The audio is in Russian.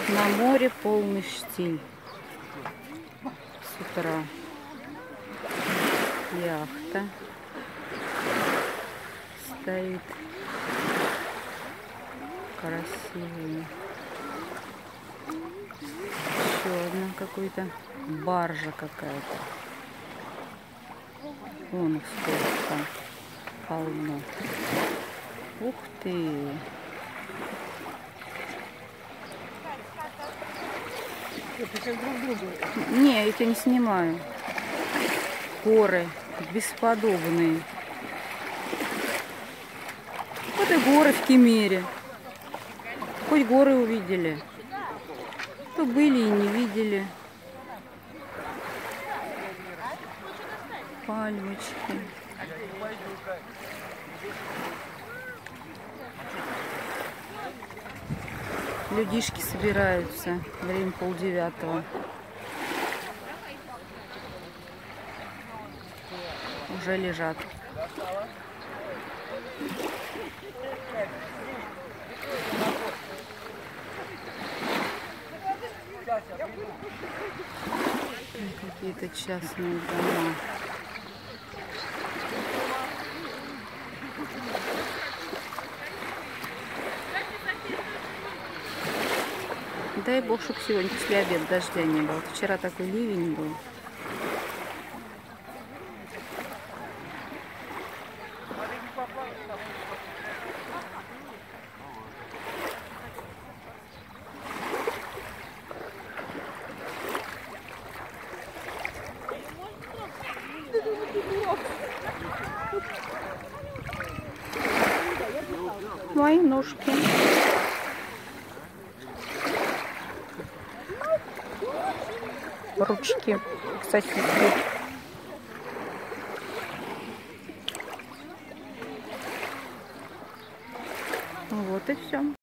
На море полный штиль. С утра яхта стоит. Красивая. Еще одна какой-то баржа какая-то. Вон их сколько там полно. Ух ты! Не, это не снимаю. Горы бесподобные. Вот и горы в Кемере. Хоть горы увидели. То были и не видели. Пальмочки. Людишки собираются. Время 8:30. Уже лежат. Какие-то частные дома. Дай бог, чтобы сегодня после обеда дождя не было. Вчера такой ливень был. Мои ножки. Ручки к сосиске. Вот и все.